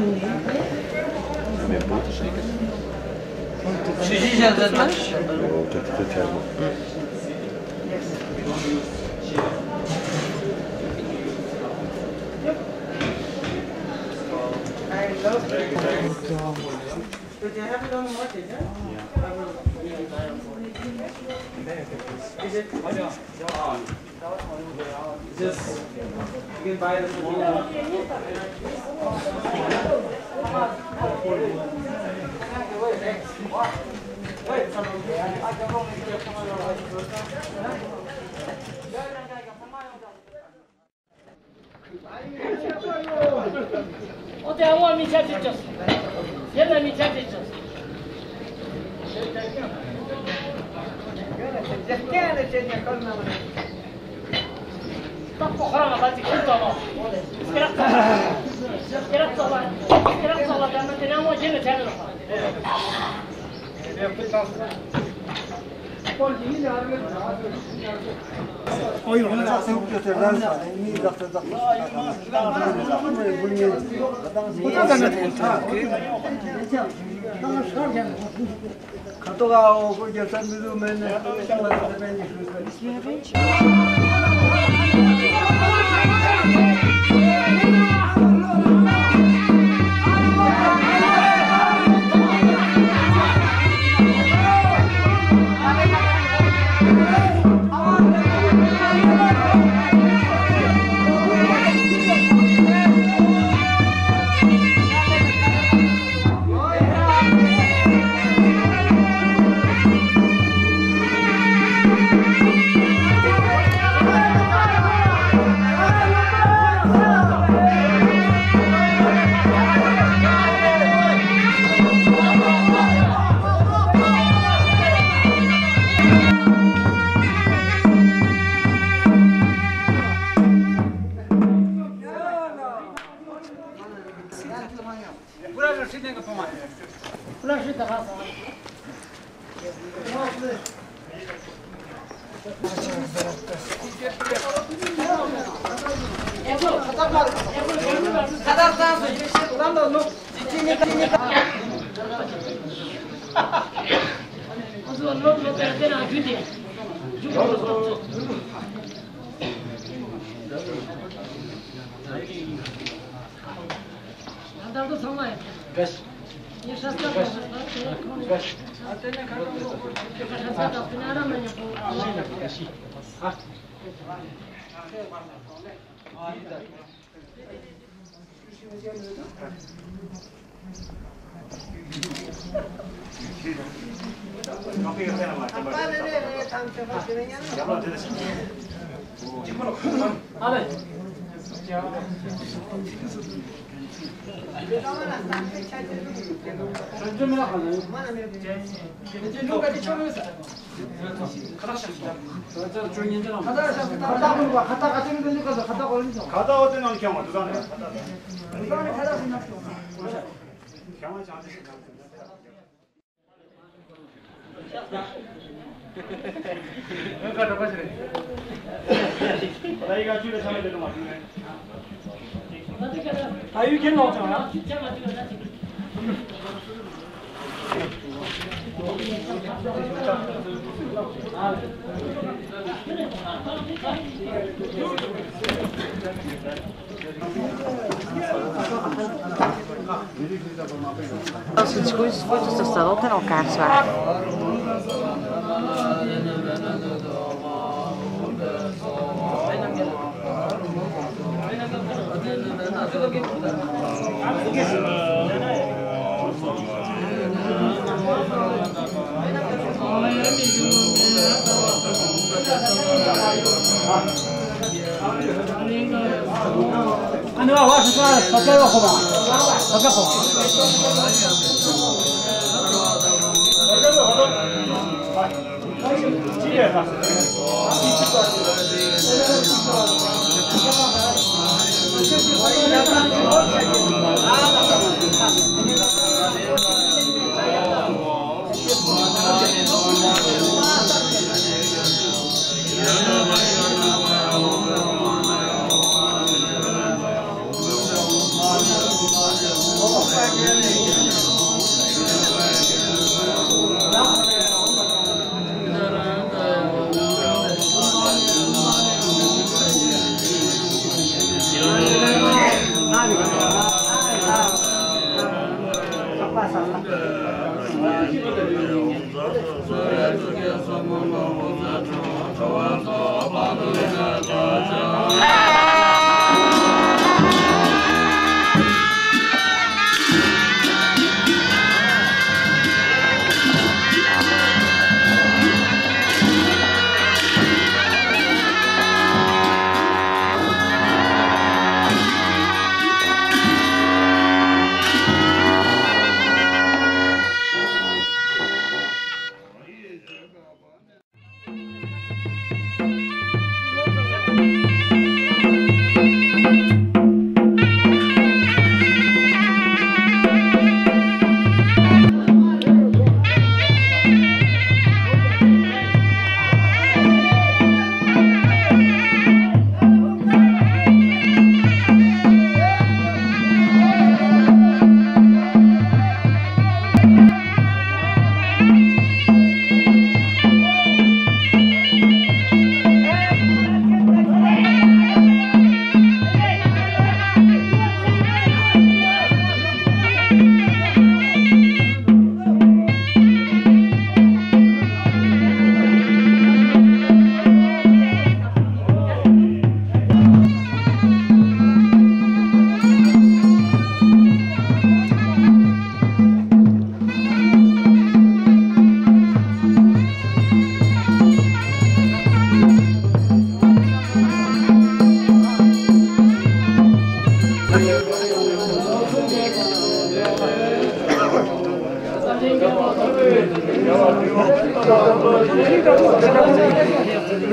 Met boter zeker? Sushi zegt dat maar. Dat helemaal. Did you have it on the market, yeah? Is it? Just, you can buy it from 어때 아무 미쳐 지쳤어. 옛날 미쳐 지쳤어. 딱 보라가 같이 컸잖아. 스케락서가 되면 그냥 뭐 지는 되는 거. Oye, una cosa que te lanza, ni la te da. Katıga o geçen bir menü. 갔다 올 때는 경험 두산에 경험하지 않으시나? 그러니까 똑같이래. 나이가 줄에 참여되는 맞네. 아 이게 나오잖아. Als het goed is, wordt het stel op en elkaar zwaar. 아니야, 와서 바꿔요, 호바. 바꿔. 집에 가서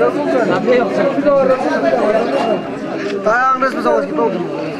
Daar is me zo eens geboten.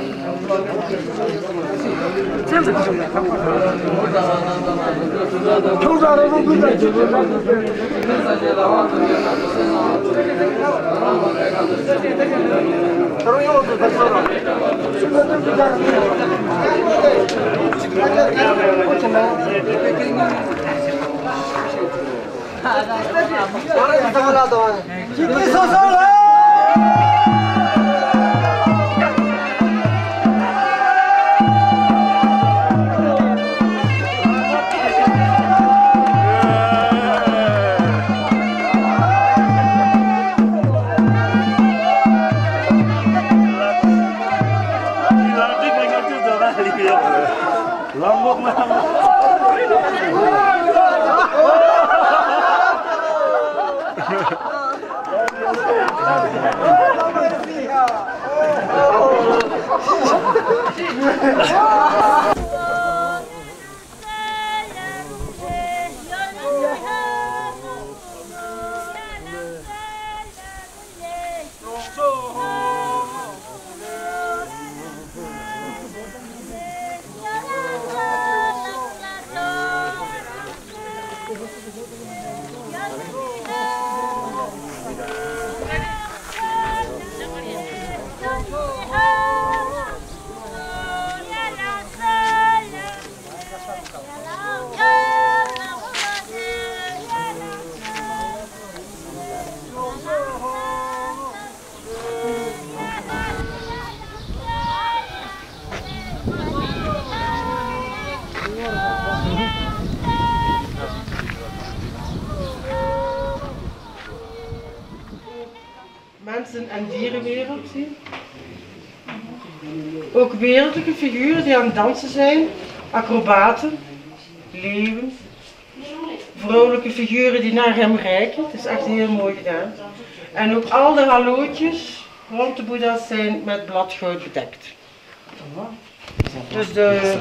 Mensen- en dierenwereld zien. Ook wereldlijke figuren die aan het dansen zijn, acrobaten, leeuwen, vrolijke figuren die naar hem reiken. Het is echt heel mooi gedaan. En ook al de hallootjes rond de boeddha's zijn met bladgoud bedekt. Dus de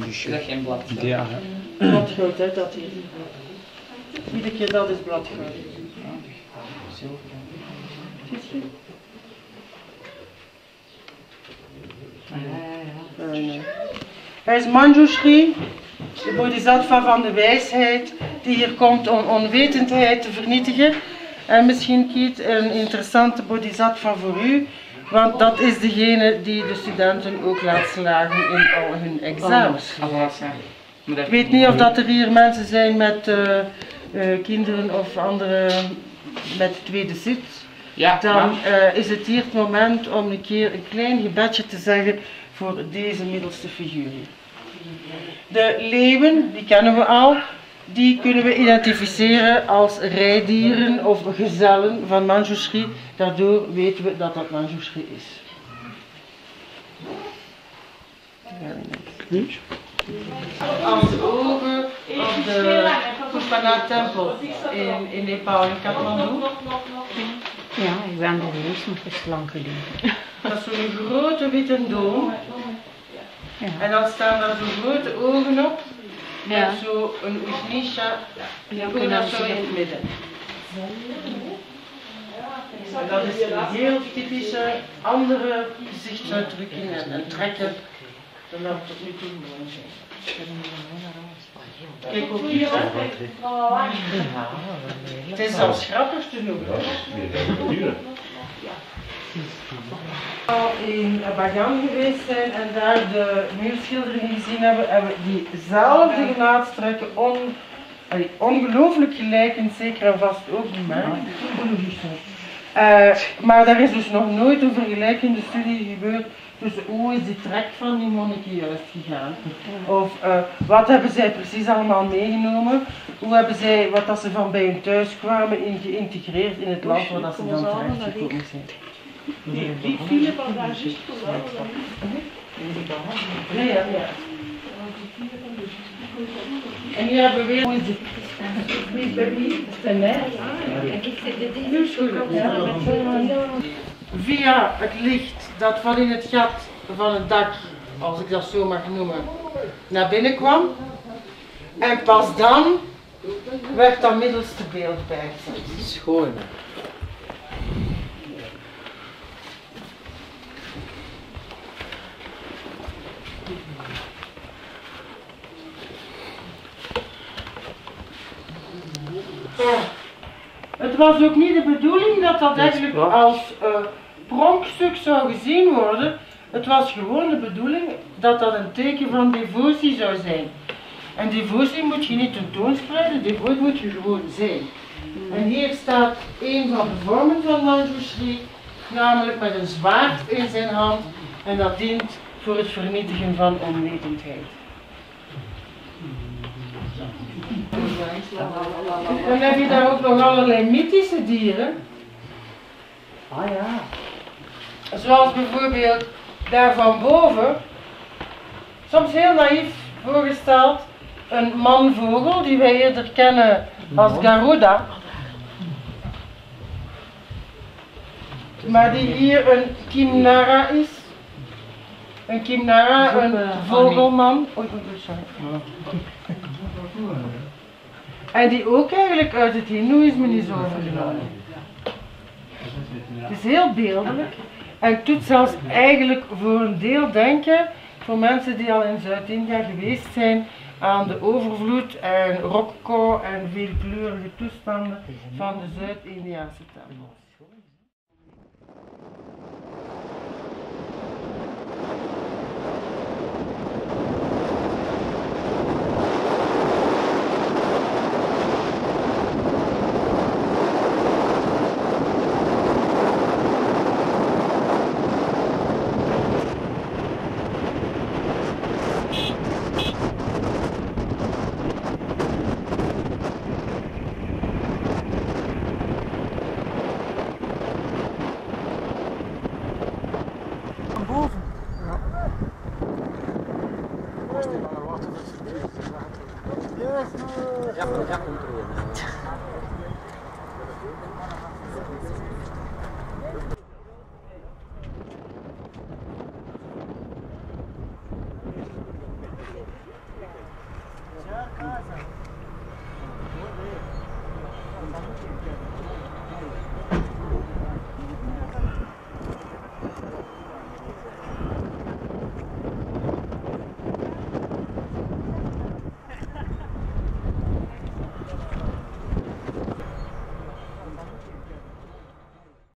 bladgoud, hè, dat hier. Iedere keer dat is bladgoud. Hij is Manjushri, de bodhisattva van de wijsheid, die hier komt om onwetendheid te vernietigen. En misschien Kiet een interessante bodhisattva voor u, want dat is degene die de studenten ook laat slagen in al hun examens. Ik weet niet of dat er hier mensen zijn met kinderen of anderen met de tweede zit. Ja, Dan is het hier het moment om een keer een klein gebedje te zeggen voor deze middelste figuur. De leeuwen, die kennen we al, die kunnen we identificeren als rijdieren of gezellen van Manjushri. Daardoor weten we dat dat Manjushri is. Als de ogen op de Pushpana-tempel in Nepal, in Kathmandu. Ja, ik ben er geweest, maar het is lang geleden. Dat is zo'n grote witte dom. Ja. En dan staan daar zo grote ogen op. Ja. Met zo een Ushnisha, Puna zo in het midden. En dat is een heel typische andere gezichtsuitdrukking en trekken dan dat we tot nu toe gewoon zijn. Kijk ook hier, hè. Het is zelfs grappig te noemen. Al in Bagan geweest zijn en daar de muurschilderingen gezien hebben, hebben we diezelfde gelaatstrekken ongelooflijk gelijkend, zeker en vast ook niet meer. Maar daar is dus nog nooit een vergelijkende studie gebeurd tussen hoe is die trek van die monniken juist gegaan. Of wat hebben zij precies allemaal meegenomen, hoe hebben zij wat dat ze van bij hun thuis kwamen geïntegreerd in het land waar dat ze dan terecht gekomen zijn. Die vielen van daar is Ja. En nu hebben we weer via het licht dat van in het gat van het dak, als ik dat zo mag noemen, naar binnen kwam. En pas dan werd dat middelste beeld bijgezet. Schoon. Het was ook niet de bedoeling dat dat eigenlijk als pronkstuk zou gezien worden. Het was gewoon de bedoeling dat dat een teken van devotie zou zijn. En devotie moet je niet tentoonspreiden, devotie moet je gewoon zijn. En hier staat een van de vormen van Manjushri, namelijk met een zwaard in zijn hand. En dat dient voor het vernietigen van onwetendheid. Dan heb je daar ook nog allerlei mythische dieren. Ah ja. Zoals bijvoorbeeld daar van boven, soms heel naïef voorgesteld, een manvogel die wij eerder kennen als Garuda. Maar die hier een Kimnara is. Een Kimnara, een vogelman. Oei, sorry. En die ook eigenlijk uit het Hindoeïsme is overgenomen. Het is heel beeldelijk en het doet zelfs eigenlijk voor een deel denken, voor mensen die al in Zuid-India geweest zijn, aan de overvloed en rococo en veelkleurige toestanden van de Zuid-Indiaanse tempels. Ja, komt er weer.